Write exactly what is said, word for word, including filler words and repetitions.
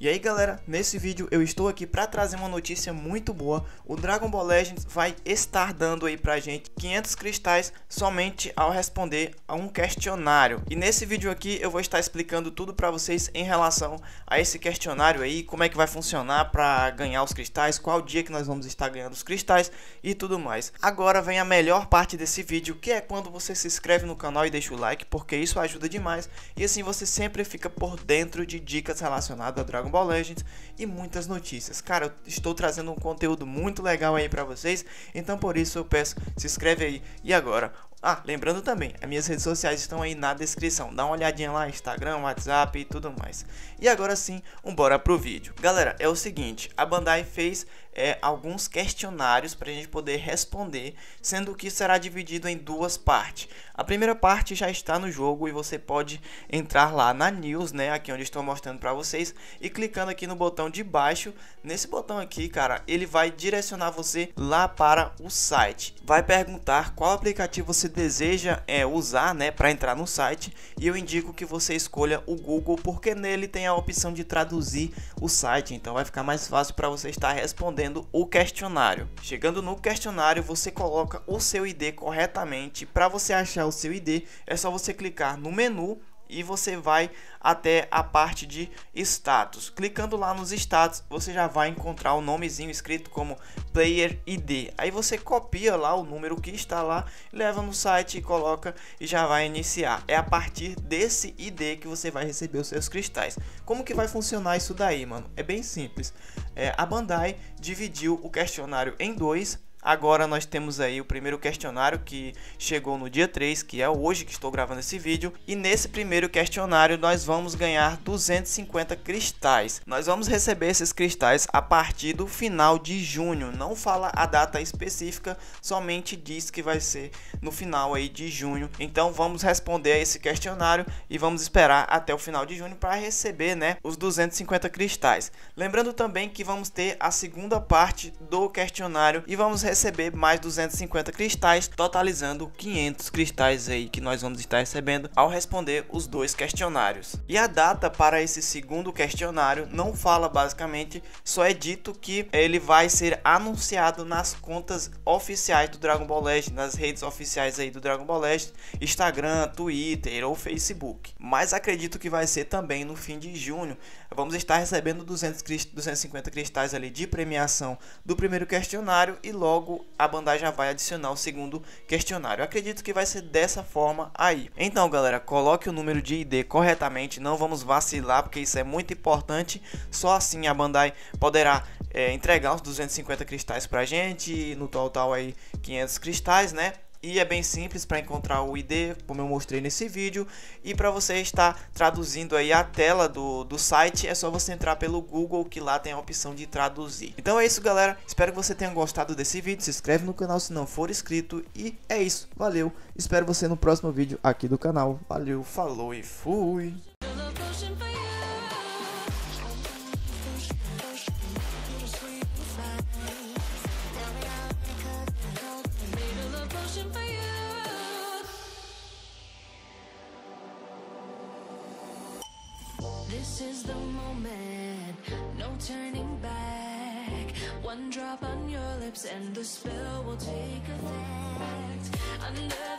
E aí galera, nesse vídeo eu estou aqui para trazer uma notícia muito boa. O Dragon Ball Legends vai estar dando aí pra gente quinhentos cristais somente ao responder a um questionário. E nesse vídeo aqui eu vou estar explicando tudo para vocês em relação a esse questionário aí, como é que vai funcionar para ganhar os cristais, qual dia que nós vamos estar ganhando os cristais e tudo mais. Agora vem a melhor parte desse vídeo, que é quando você se inscreve no canal e deixa o like, porque isso ajuda demais e assim você sempre fica por dentro de dicas relacionadas a Dragon Ball Legends e muitas notícias. Cara, eu estou trazendo um conteúdo muito legal aí pra vocês, então por isso eu peço, se inscreve aí. E agora, ah, lembrando também, as minhas redes sociais estão aí na descrição, dá uma olhadinha lá, Instagram, WhatsApp e tudo mais. E agora sim, bora pro vídeo. Galera, é o seguinte, a Bandai fez é, alguns questionários para a gente poder responder, sendo que será dividido em duas partes. A primeira parte já está no jogo e você pode entrar lá na news, né, aqui onde estou mostrando para vocês, e clicando aqui no botão de baixo, nesse botão aqui, cara, ele vai direcionar você lá para o site. Vai perguntar qual aplicativo você deseja é, usar, né, para entrar no site, e eu indico que você escolha o Google, porque nele tem a opção de traduzir o site, então vai ficar mais fácil para você estar respondendo o questionário. Chegando no questionário, você coloca o seu I D corretamente. Para você achar o seu I D, é só você clicar no menu e você vai até a parte de status. Clicando lá nos status, você já vai encontrar o nomezinho escrito como Player I D. Aí você copia lá o número que está lá, leva no site e coloca e já vai iniciar. É a partir desse I D que você vai receber os seus cristais. Como que vai funcionar isso daí, mano? É bem simples. É, a Bandai dividiu o questionário em dois. Agora nós temos aí o primeiro questionário que chegou no dia três, que é hoje que estou gravando esse vídeo. E nesse primeiro questionário nós vamos ganhar duzentos e cinquenta cristais. Nós vamos receber esses cristais a partir do final de junho. Não fala a data específica, somente diz que vai ser no final aí de junho. Então vamos responder a esse questionário e vamos esperar até o final de junho para receber, né, os duzentos e cinquenta cristais. Lembrando também que vamos ter a segunda parte do questionário e vamos receber mais duzentos e cinquenta cristais, totalizando quinhentos cristais aí que nós vamos estar recebendo ao responder os dois questionários. E a data para esse segundo questionário não fala basicamente, só é dito que ele vai ser anunciado nas contas oficiais do Dragon Ball Legends, nas redes oficiais aí do Dragon Ball Legends, Instagram, Twitter ou Facebook. Mas acredito que vai ser também no fim de junho. Vamos estar recebendo duzentos, duzentos e cinquenta cristais ali de premiação do primeiro questionário e logo a Bandai já vai adicionar o segundo questionário. Eu acredito que vai ser dessa forma aí. Então galera, coloque o número de I D corretamente, não vamos vacilar, porque isso é muito importante. Só assim a Bandai poderá é, entregar os duzentos e cinquenta cristais pra gente, e no total aí quinhentos cristais, né? E é bem simples para encontrar o I D, como eu mostrei nesse vídeo. E para você estar traduzindo aí a tela do, do site, é só você entrar pelo Google, que lá tem a opção de traduzir. Então é isso, galera. Espero que você tenha gostado desse vídeo. Se inscreve no canal se não for inscrito. E é isso. Valeu. Espero você no próximo vídeo aqui do canal. Valeu, falou e fui. This is the moment, no turning back. One drop on your lips and the spell will take effect. Under